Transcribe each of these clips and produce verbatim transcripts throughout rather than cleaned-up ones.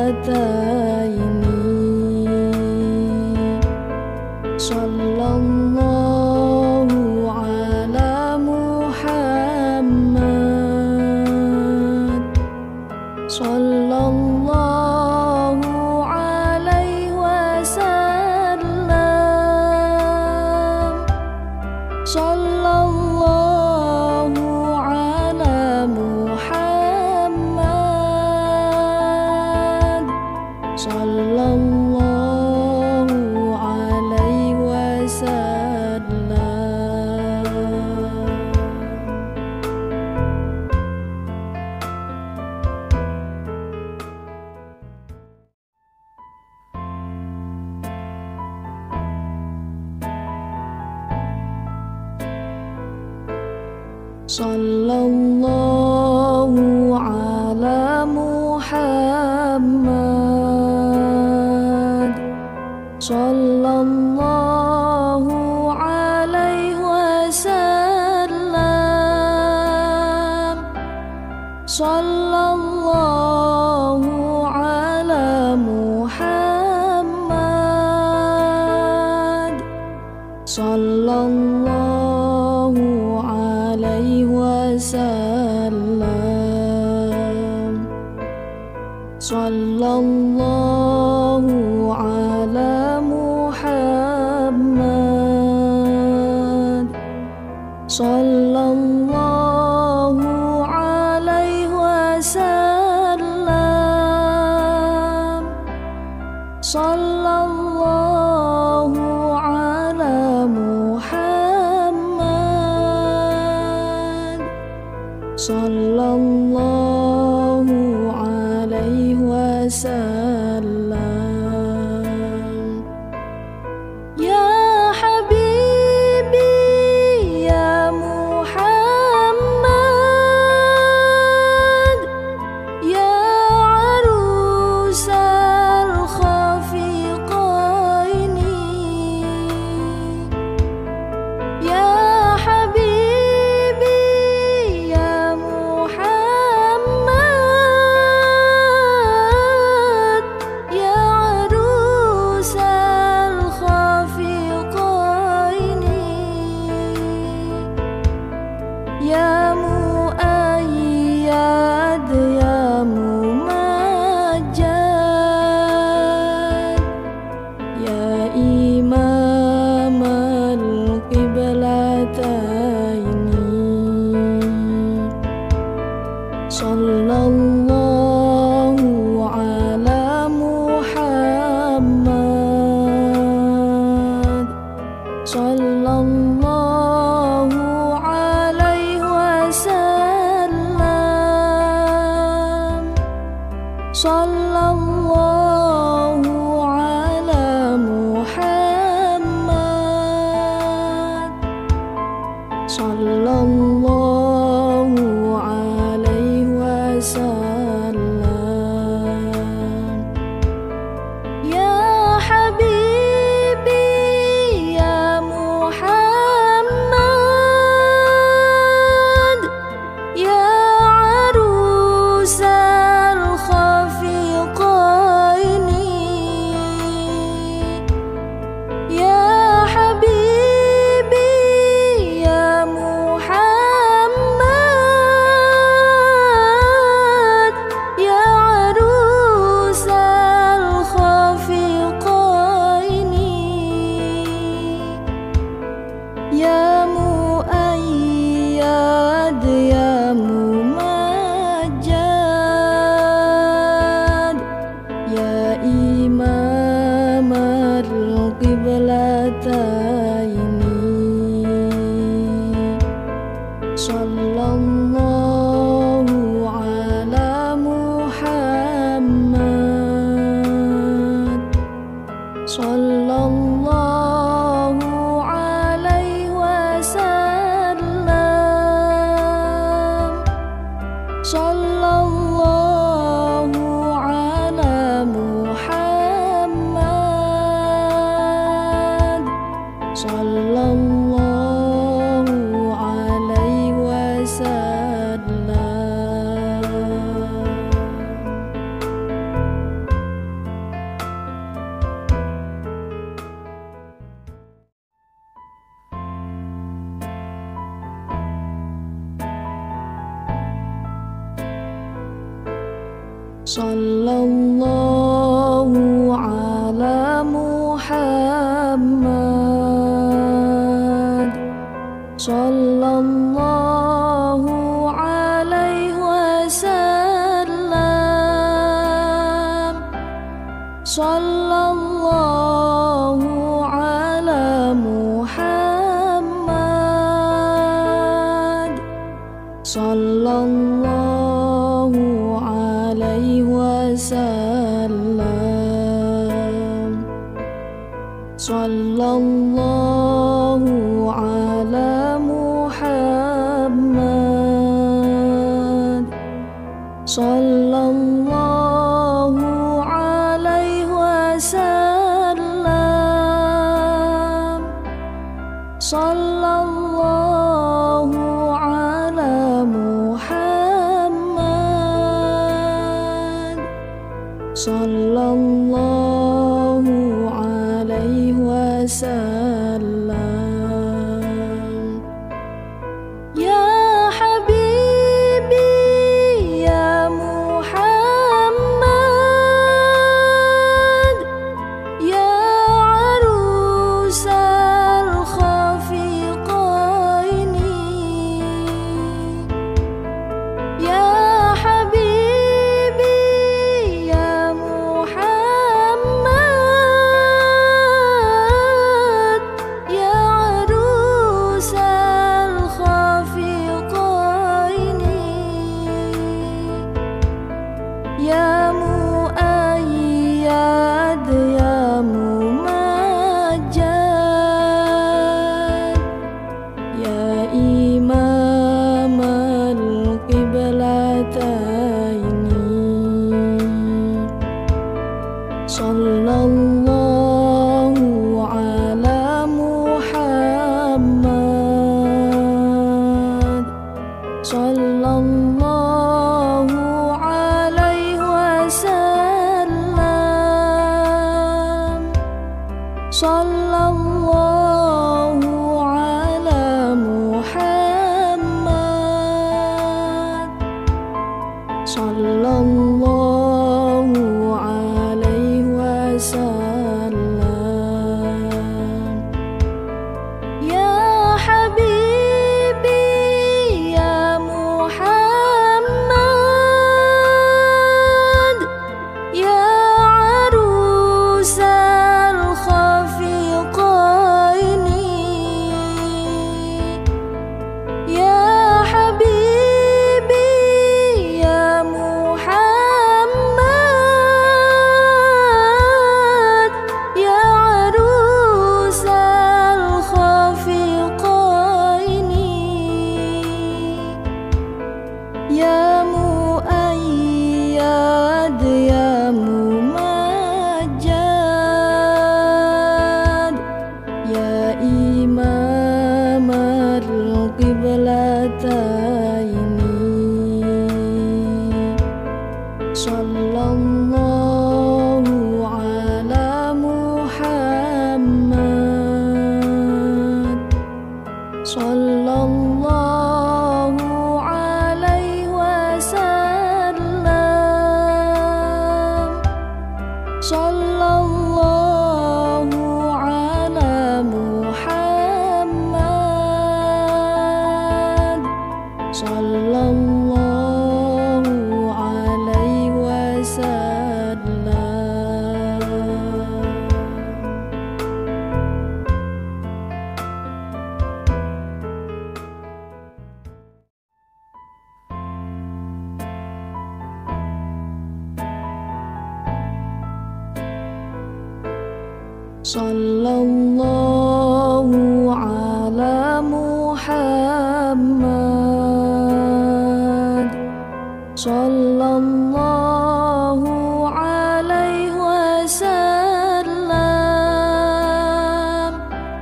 Sallallahu ala Muhammad, sallallahu alaihi wasallam, sallallahu ala Muhammad, sallallahu alaihi wasallam. Sallallahu ala Muhammad, sallallahu alaihi wasallam, sallallahu ala Muhammad, sallallahu alaihi wasallam, sallallahu ala Muhammad, sallallahu alaihi wasallam, sallallahu ala Muhammad, sallallahu alaihi wasallam. Ya Habibi ya Muhammad, ya arusal khafiqaini, ya Habibi ya Muhammad, ya arusal khafiqaini, ya muayyad ya mumajjad, ya imam al-qiblataini, sallallahu ala Muhammad, sallallahu alaihi wasallam, sallallahu ala Muhammad, sallallahu alaihi wasallam. Ya Habibi ya Muhammad, ya arusal khafiqaini, ya Habibi ya Muhammad, ya arusal khafiqaini, ya muayyad ya mumajjad, ya imam al-qiblataini, sallallahu ala Muhammad, sallallahu alaihi wasallam, sallallahu ala Muhammad, sallallahu alaihi wasallam. Sallallahu ala Muhammad. Sallallahu alaihi wasallam. Sallallahu ala Muhammad. Sallallahu alaihi wasallam. Sallallahu ala Muhammad. Sallallahu alaihi wasallam. Sallallahu ala Muhammad. Sallallahu alaihi wasallam. Ya Habibi ya Muhammad, ya arusal khafiqaini. Ya Habibi ya Muhammad, ya arusal khafiqaini. Ya Muayyad ya Mumajjad, ya Imam al-Qiblataini. Sallallahu ala Muhammad. Sallallahu alaihi wasallam. Sallallahu ala Muhammad. Sallallahu alaihi wasallam. Ya Habibi ya Muhammad, ya arusal khafiqaini. Ya Habibi ya Muhammad, ya arusal khafiqaini. Ya Muayyad ya Mumajjad, ya Imam al-Qiblataini. Sallallahu ala Muhammad. Sallallahu alaihi wasallam. Sallallahu ala Muhammad. Sallallahu alaihi wasallam. Sallallahu ala Muhammad. Sallallahu alaihi wasallam.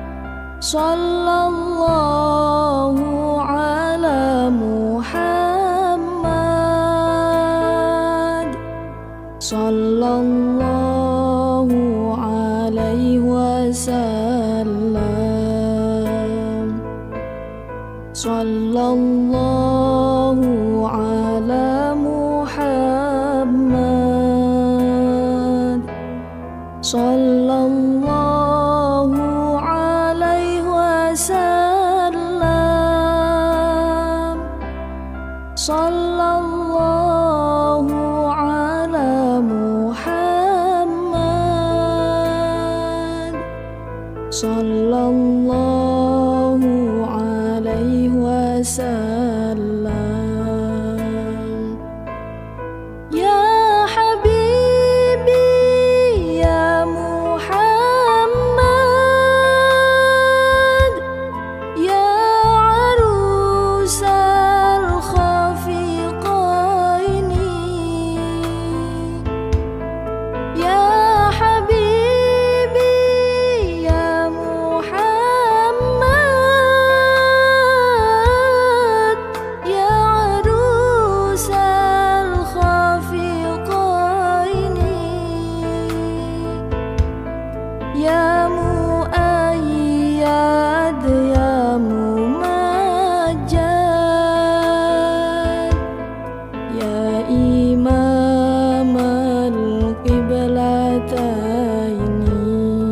Sallallahu ala Muhammad. Sallallahu alaihi wasallam. Sallallahu ala Muhammad. sallallahu alaihi wasallam, sallallahu ala Muhammad, sallallahu alaihi wasallam. Ya Habibi ya Muhammad, ya arusal khafiqaini, ya Habibi ya Muhammad, ya arusal khafiqaini, ya muayyad ya mumajjad, ya imam al-qiblataini,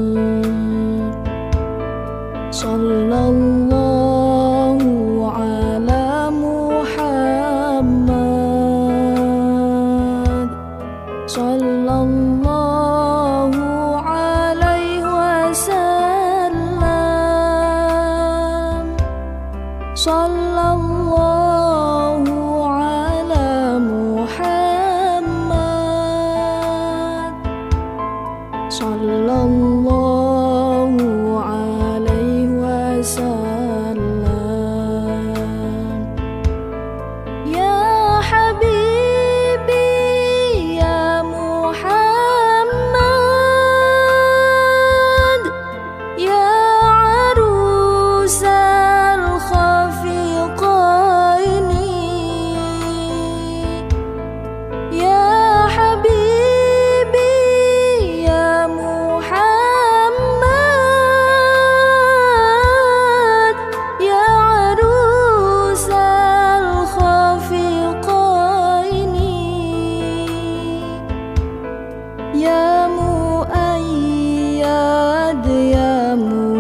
sallallahu ala Muhammad, sallallahu alaihi wasallam, sallallahu ala Muhammad, sallallahu alaihi wasallam. Ya Habibi ya Muhammad, ya arusal khafiqaini, ya Habibi ya Muhammad, ya arusal khafiqaini, ya muayyad ya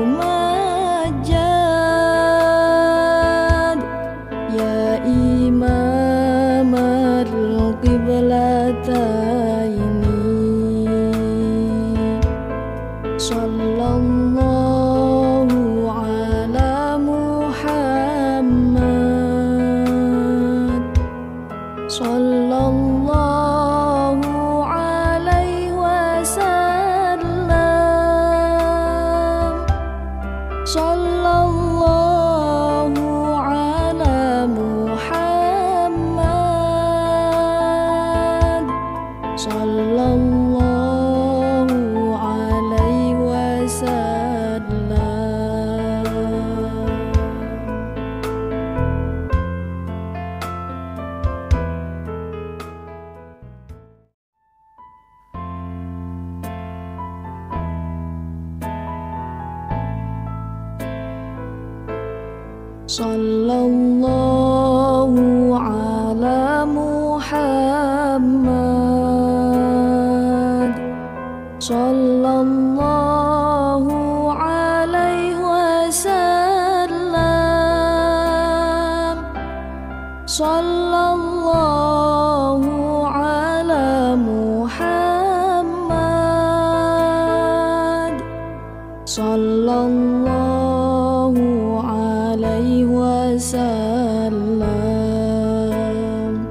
mumajjad, ya imam al-qiblataini, sallallahu ala Muhammad, sallallahu alaihi wasallam, sallallahu ala Muhammad, sallallahu alaihi wasallam. Sallallahu ala Muhammad, sallallahu alaihi wasallam, sallallahu ala Muhammad, sallallahu alaihi wasallam,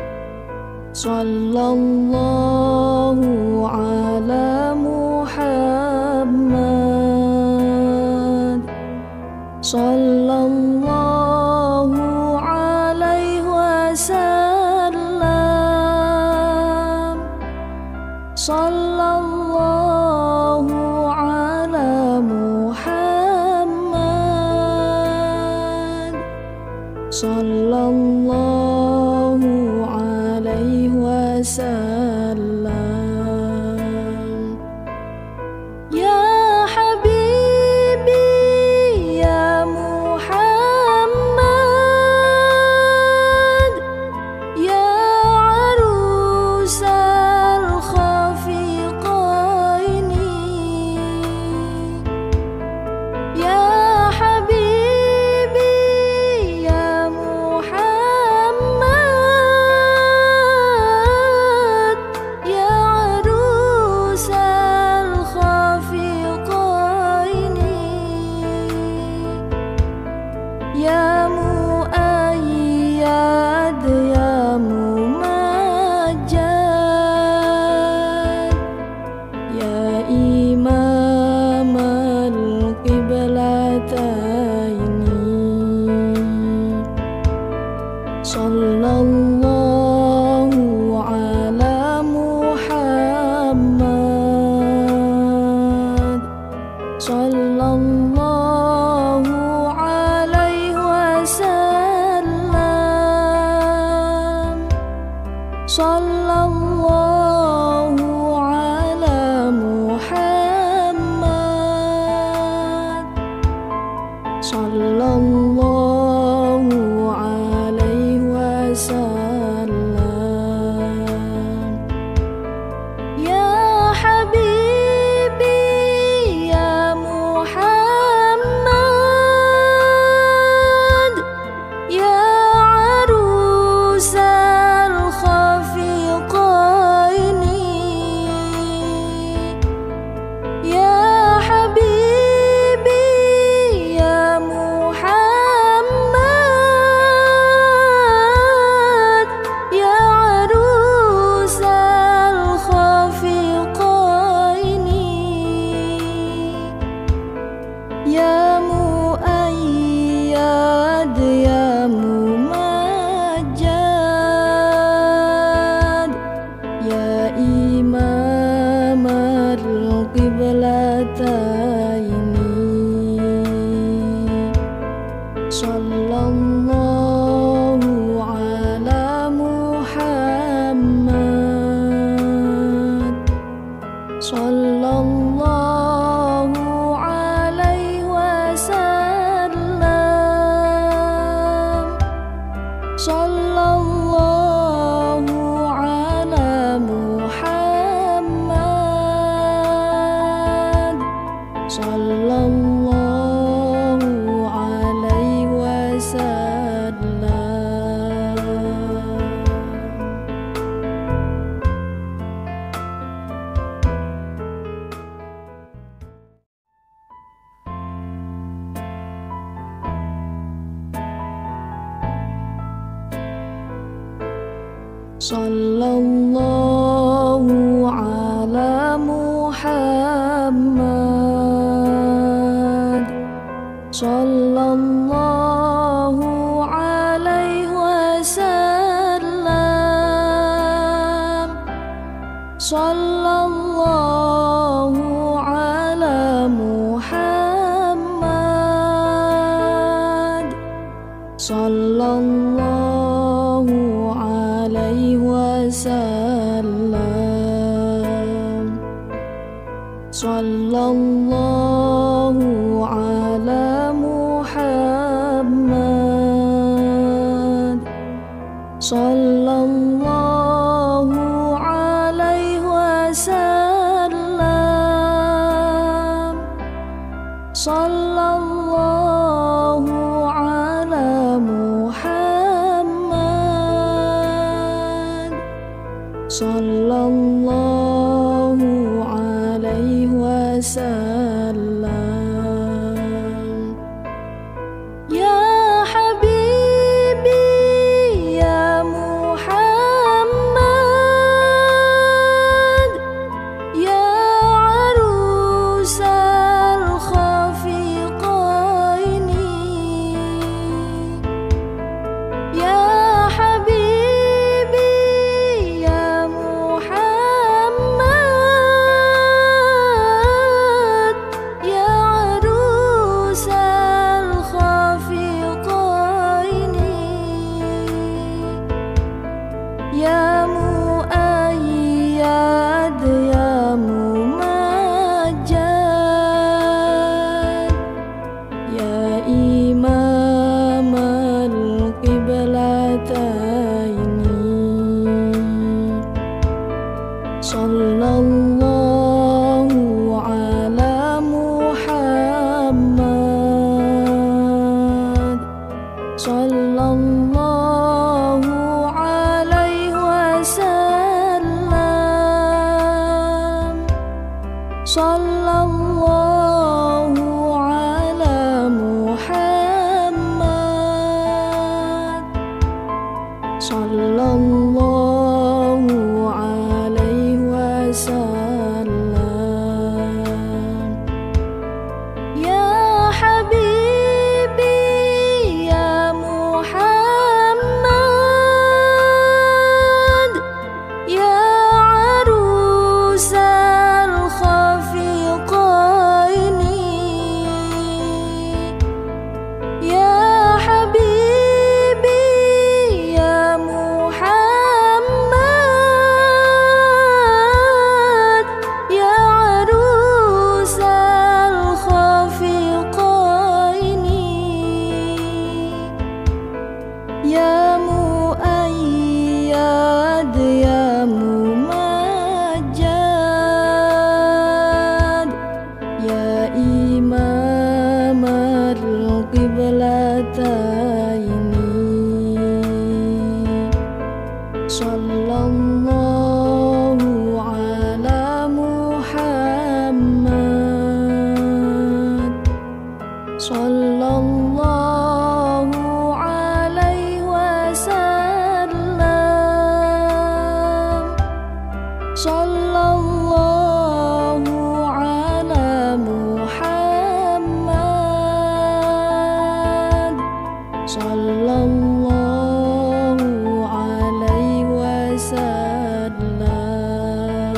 sallallahu ala Muhammad, sallallahu alaihi wasallam, sallallahu ala Muhammad, sallallahu alaihi wasallam. Ya Habibi ya Muhammad, ya arusal khafiqaini, Sallallahu ala Muhammad. Sallallahu alaihi wasallam. Ya Habibi ya Muhammad, ya arusal khafiqaini. Ya Habibi ya Muhammad, ya arusal khafiqaini. Ya Muayyad ya Mumajjad, ya Imam al-Qiblataini. Sallallahu ala Muhammad. Sallallahu alaihi wasallam. Sallallahu ala Muhammad. Sallallahu alaihi wasallam. Sallallahu ala Muhammad. Sallallahu alaihi wasallam. Sallallahu ala Muhammad. Sallallahu alaihi wasallam. Sallallahu ala Muhammad. Sallallahu alaihi wasallam. Sallallahu ala Muhammad. Sallallahu alaihi wasallam. Ya Habibi ya Muhammad, ya arusal khafiqaini. Ya Habibi ya Muhammad, ya arusal khafiqaini. Ya Muayyad ya Mumajjad, ya Imam al-Qiblataini. Sallallahu ala Muhammad. Sallallahu alaihi wasallam. Sallallahu ala Muhammad. Sallallahu alaihi wasallam. sallallahu ala Muhammad, sallallahu alaihi wasallam.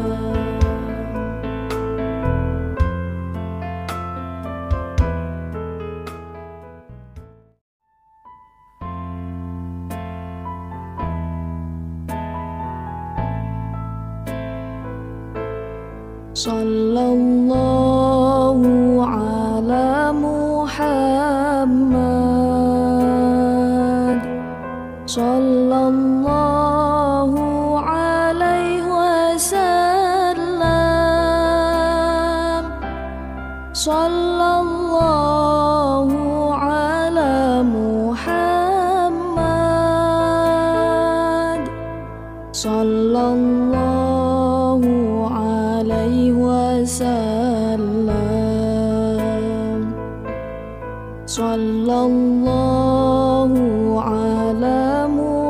Sallallahu ala Muhammad, sallallahu alaihi wasallam. Sallallahu ala Muhammad, sallallahu alaihi wasallam. Sallallahu ala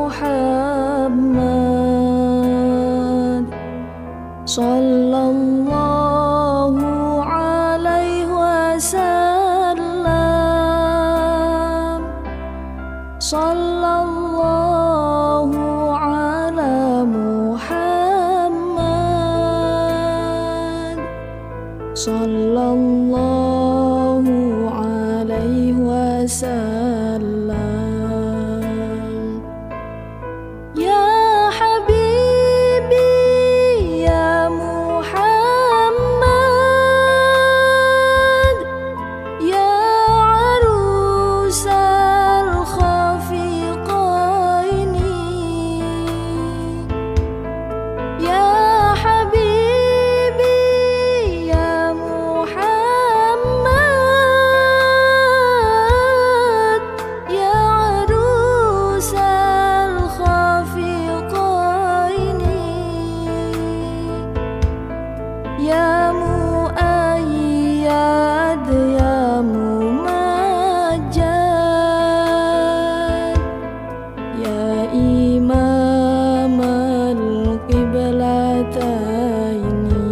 Muhammad, sallallahu alaihi wasallam. Sallallahu ala Muhammad, sallallahu alaihi wasallam. Ya Habibi ya Muhammad, ya arusal khafiqaini, ya Habibi ya Muhammad, ya arusal khafiqaini, ya muayyad ya mumajjad, ya imam al-qiblataini.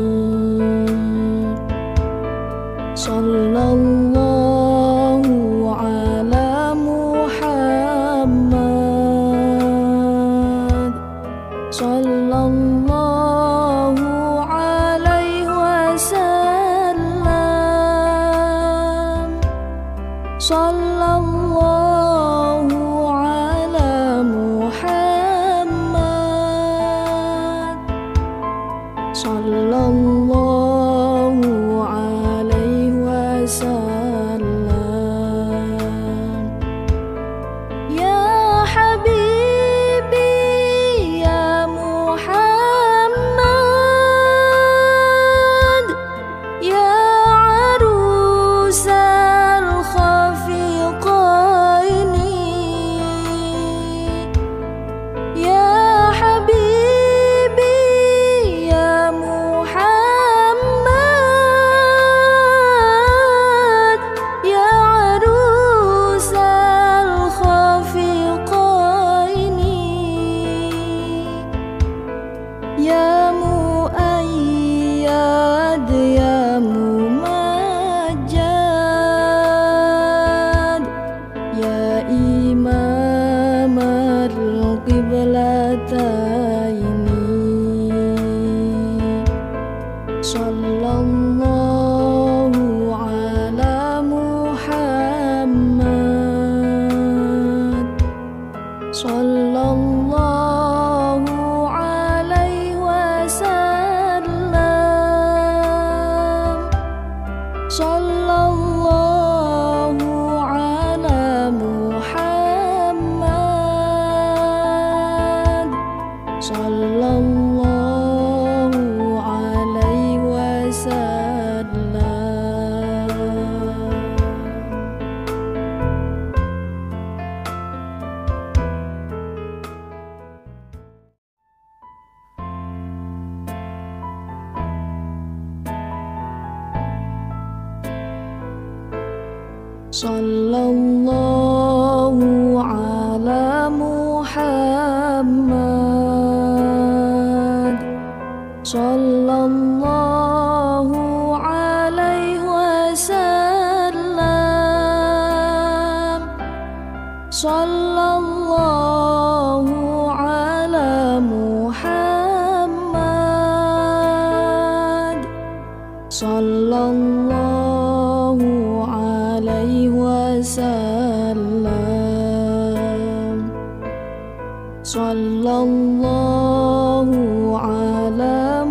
Sallallahu ala Muhammad, sallallahu alaihi wasallam. Sallallahu ala Muhammad, sallallahu alaihi wasallam. Ya Habibi ya Muhammad, ya arusal khafiqaini, ya Habibi ya Muhammad, ya arusal khafiqaini, ya muayyad ya mumajjad, ya imam al-qiblataini. Sallallahu ala Muhammad, sallallahu alaihi wasallam. Sallallahu ala Muhammad, sallallahu alaihi wasallam. Sallallahu ala Muhammad, sallallahu alaihi wasallam, sallallahu ala Muhammad, sallallahu alaihi wasallam, sallallahu ala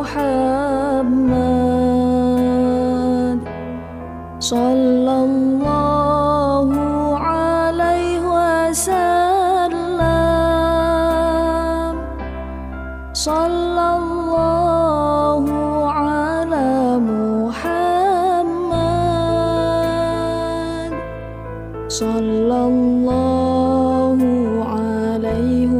Muhammad, sallallahu alaihi wasallam, sallallahu ala Muhammad, sallallahu alaihi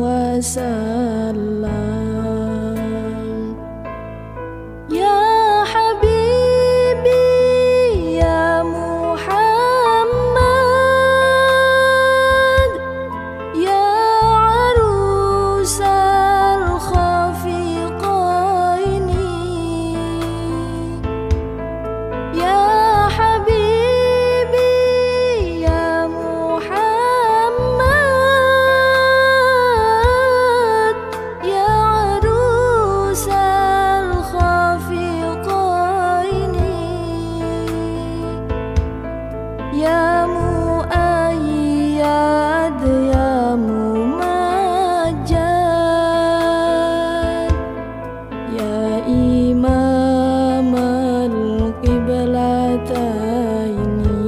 wasallam. Ya Habibi ya Muhammad, ya arusal khafiqaini, ya Habibi ya Muhammad, ya arusal khafiqaini, ya muayyad ya mumajjad, ya imam al-qiblataini,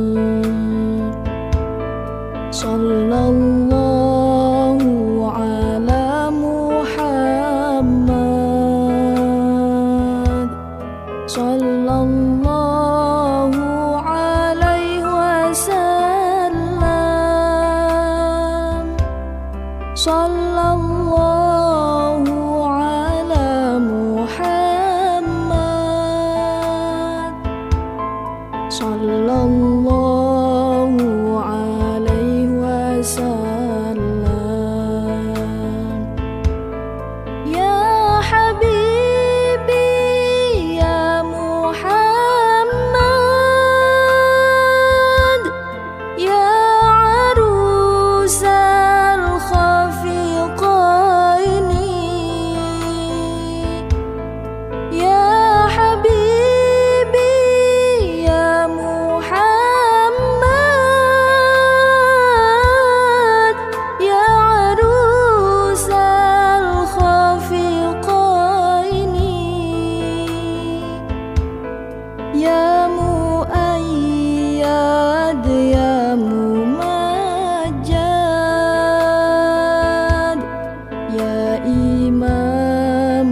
sallallahu ala Muhammad, sallallahu alaihi wasallam, sallallahu ala Muhammad, sallallahu alaihi wasallam. Ya Habibi ya Muhammad, ya arusal khafiqaini, ya Habibi ya Muhammad, ya arusal khafiqaini, ya muayyad ya mumajjad, ya imam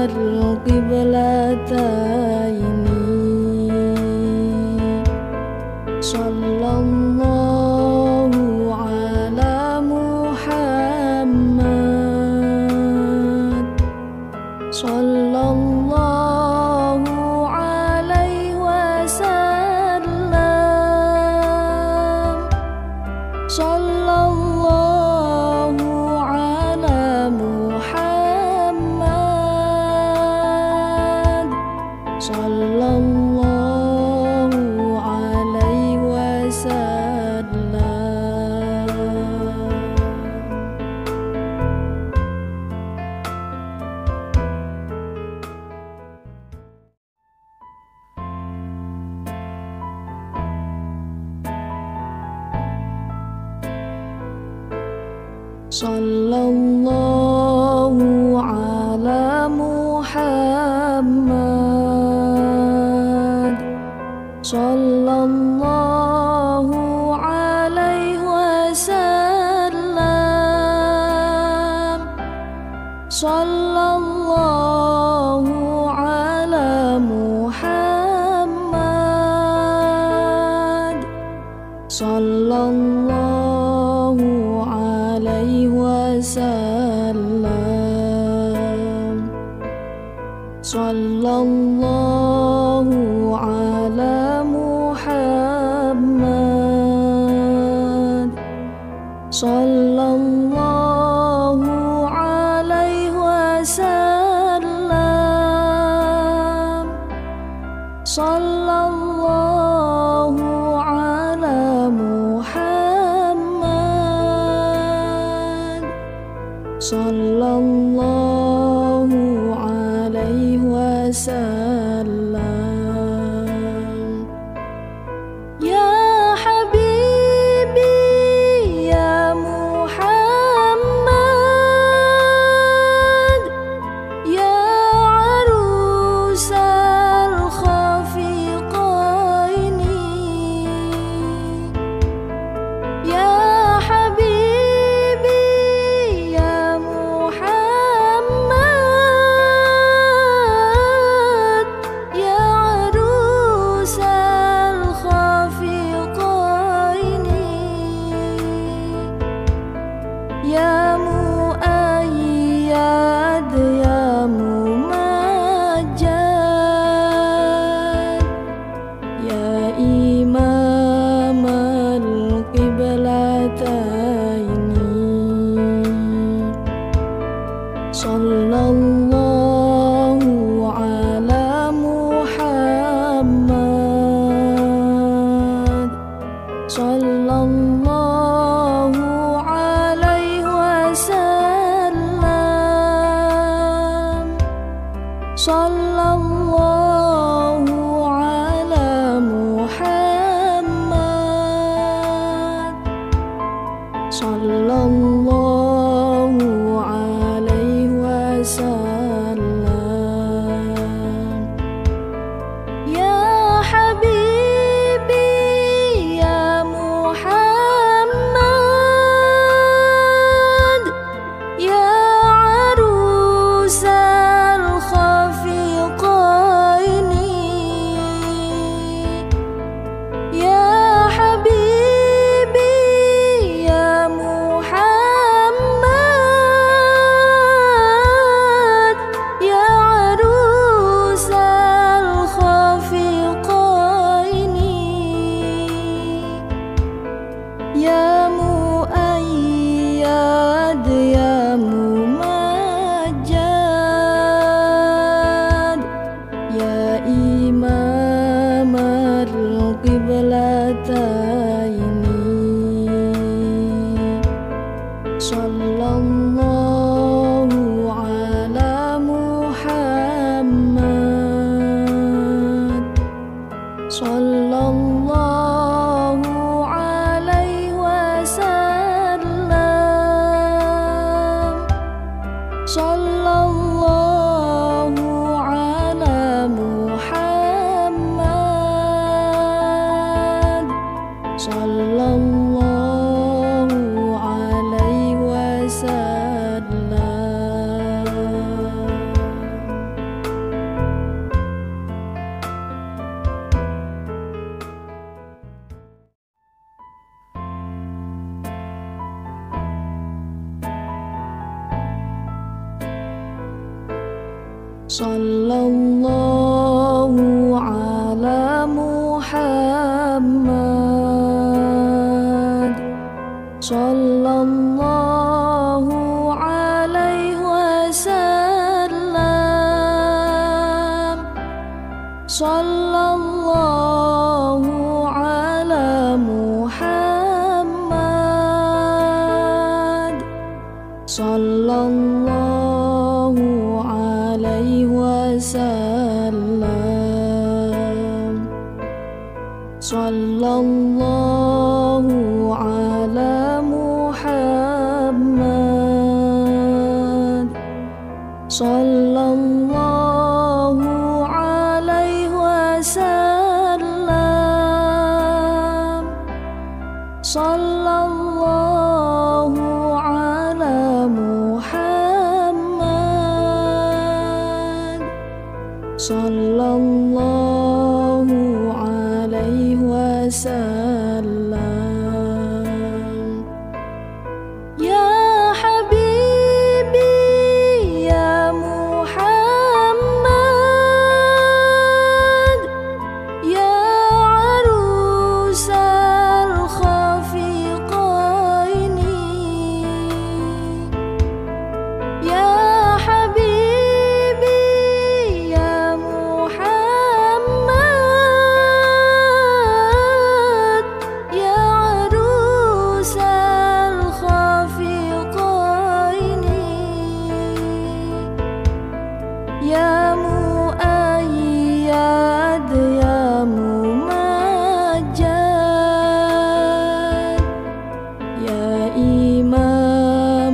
al-qiblataini, sallallahu ala Muhammad, sallallahu alaihi wasallam, sallallahu ala Muhammad, sallallahu alaihi wasallam. Sallallahu ala Muhammad, sallallahu alaihi wasallam, sallallahu ala Muhammad, sallallahu alaihi wasallam, sallallahu ala Muhammad, sallallahu alaihi wasallam, sallallahu ala Muhammad, sallallahu alaihi wasallam. Ya Habibi ya Muhammad, ya arusal khafiqaini, ya Habibi ya Muhammad, ya arusal khafiqaini, ya muayyad ya mumajjad, ya imam al-qiblataini, sallallahu ala Muhammad, sallallahu alaihi wasallam, sallallahu ala Muhammad, sallallahu alaihi wasallam. Sallallahu ala Muhammad, sallallahu alaihi wasallam, sallallahu ala Muhammad, sallallahu alaihi wasallam, sallallahu ala Muhammad, sallallahu alaihi wasallam, sallallahu ala Muhammad, sallallahu alaihi wasallam. Ya Habibi ya Muhammad, ya arusal khafiqaini, ya Habibi ya Muhammad, ya arusal khafiqaini, ya muayyad ya mumajjad, ya imam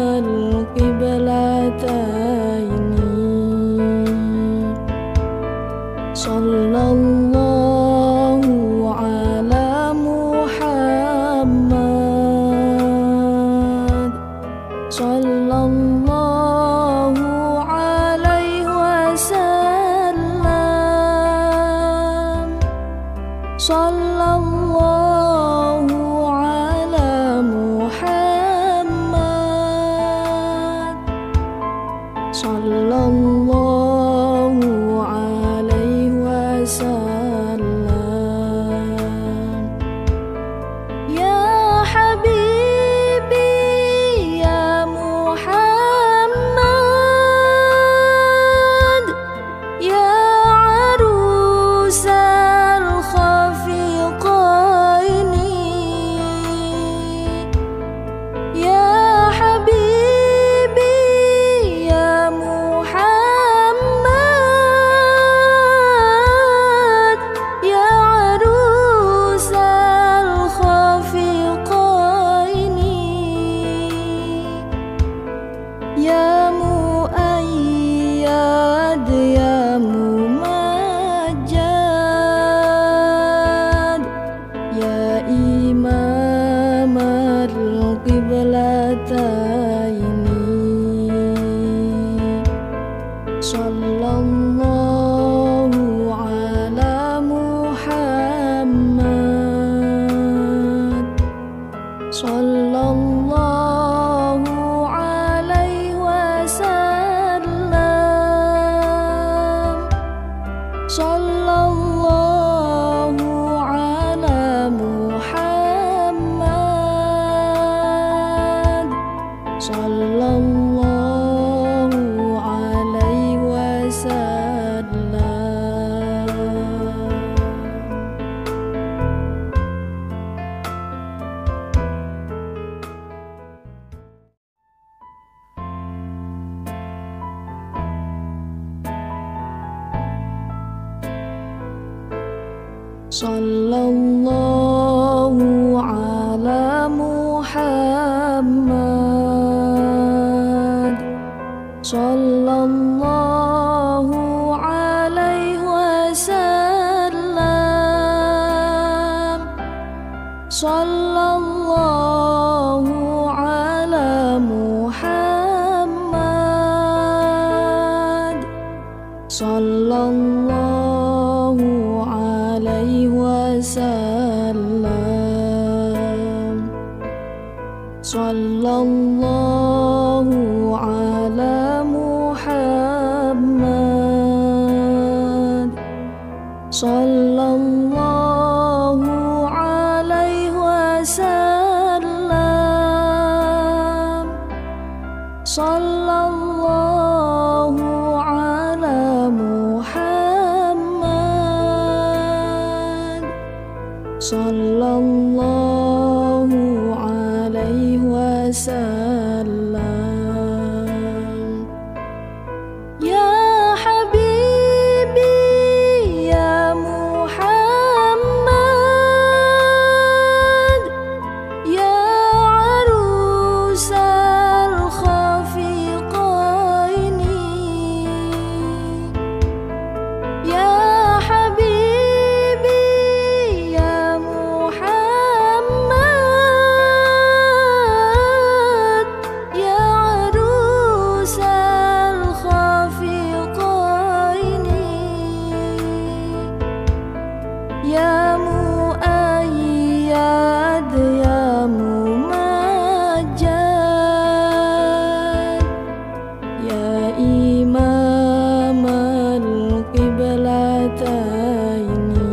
al-qiblataini, sallallahu ala Muhammad, sallallahu alaihi wasallam, sallallahu ala Muhammad, sallallahu alaihi wasallam. Ya Habibi ya Muhammad, ya arusal khafiqaini, ya Habibi ya Muhammad, sallallahu ala Muhammad, sallallahu alaihi wasallam, sallallahu ala Muhammad, sallallahu alaihi wasallam. Sallallahu ala Muhammad, sallallahu alaihi wasallam, sallallahu ala Muhammad, sallallahu alaihi wasallam, sallallahu ala Muhammad, sallallahu alaihi wasallam, sallallahu ala Muhammad, sallallahu alaihi wasallam. Ya Habibi ya Muhammad, ya arusal khafiqaini, ya Habibi ya Muhammad, ya arusal khafiqaini, ya muayyad ya mumajjad, ya imam al-qiblataini,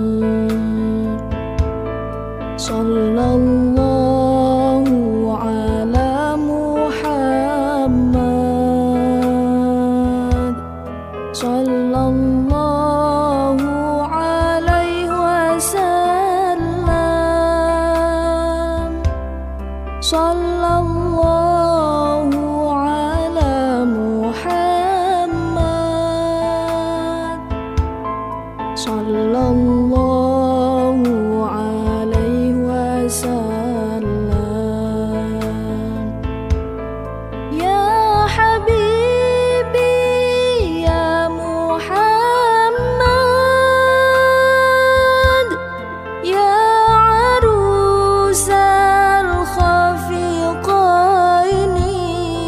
sallallahu ala Muhammad, sallallahu alaihi wasallam, sallallahu ala Muhammad, sallallahu alaihi wasallam. Ya Habibi ya Muhammad, ya arusal khafiqaini,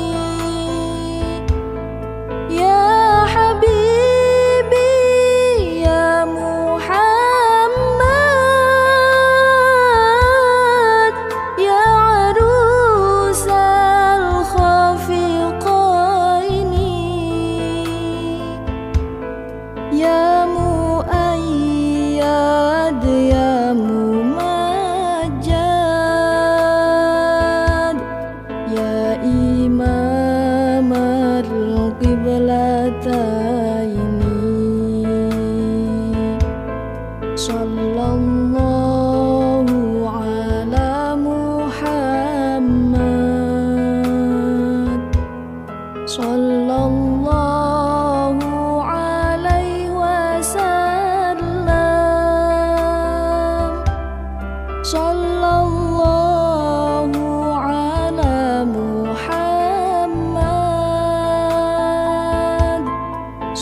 ya Habibi ya Muhammad, ya arusal khafiqaini, ya muayyad ya mumajjad, ya imam al-qiblataini, sallallahu ala Muhammad, sallallahu alaihi wasallam, sallallahu ala Muhammad,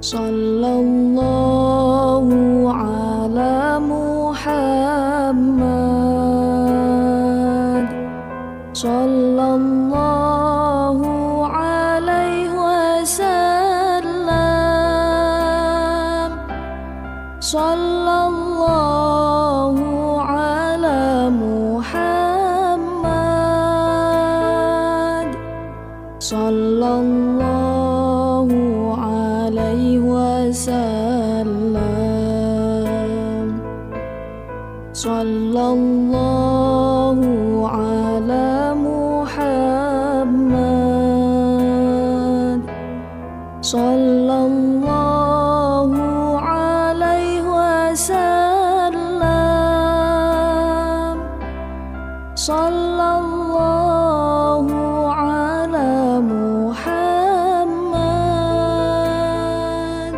sallallahu ala Muhammad, sallallahu alaihi wasallam, sallallahu ala Muhammad, sallallahu alaihi wasallam, sallallahu ala Muhammad, sallallahu alaihi wasallam, sallallahu ala Muhammad,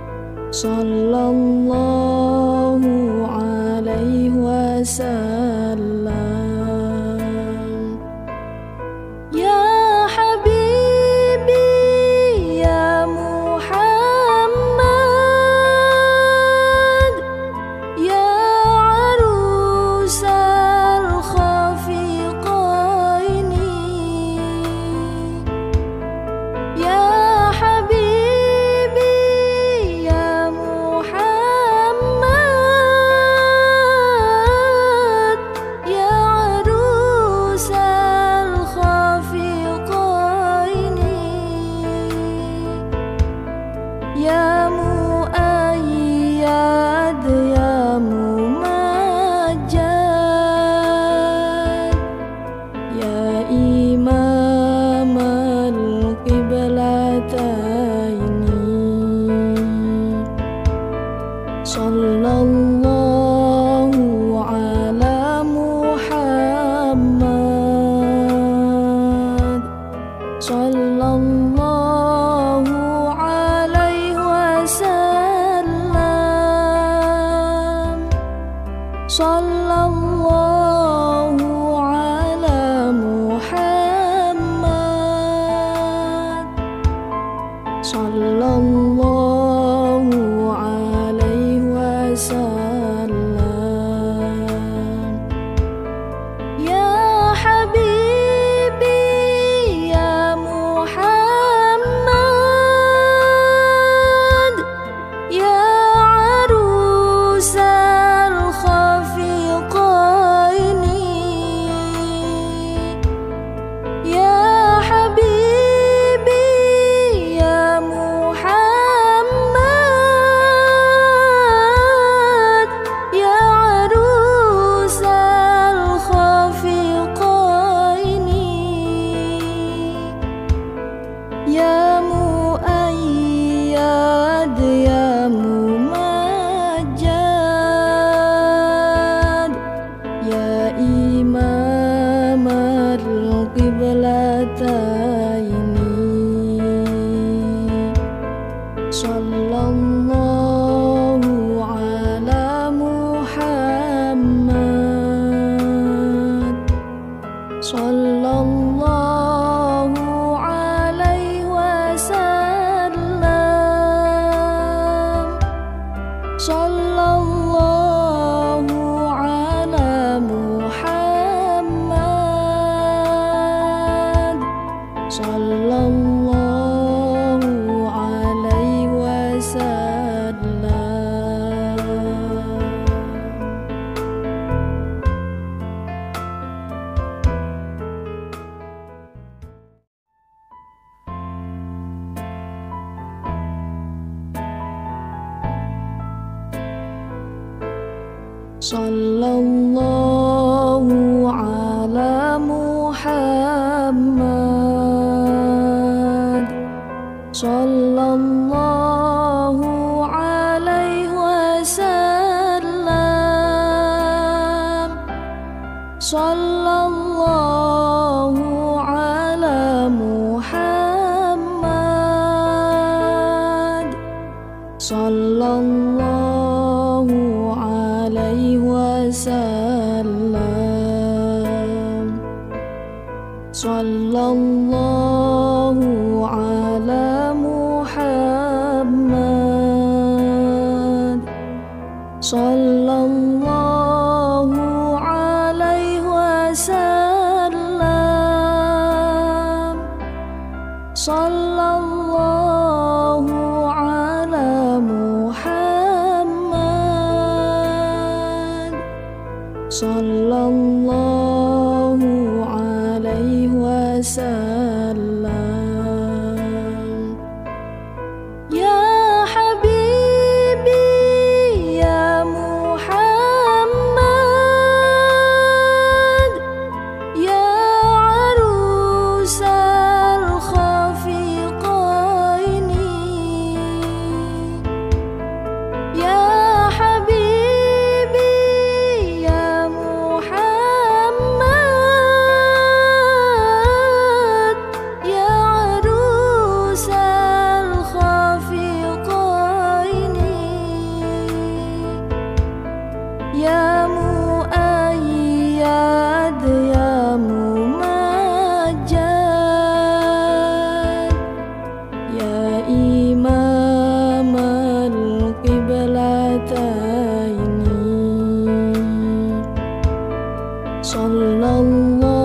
sallallahu alaihi wasallam. Ya Habibi ya Muhammad, ya arusal khafiqaini, ya Habibi ya Muhammad, ya arusal khafiqaini, ya muayyad ya mumajjad, ya imam al-qiblataini, sallallahu ala Muhammad, sallallahu alaihi wasallam, sallallahu ala Muhammad, sallallahu alaihi wasallam. Ya Habibi ya Muhammad, ya arusal khafiqaini, ya Habibi ya Muhammad, ya arusal khafiqaini, ya muayyad ya mumajjad, ya imam al-qiblataini, sallallahu ala Muhammad, sallallahu alaihi wasallam, sallallahu ala Muhammad, sallallahu alaihi wasallam. Sallallahu ala Muhammad, sallallahu alaihi wasallam, sallallahu ala Muhammad, sallallahu alaihi wasallam, sallallahu ala Muhammad, sallallahu alaihi wasallam. Ya Habibi ya Muhammad, ya arusal khafiqaini, ya Habibi ya Muhammad, ya arusal khafiqaini, ya muayyad ya mumajjad, ya imam al-qiblataini, sallallahu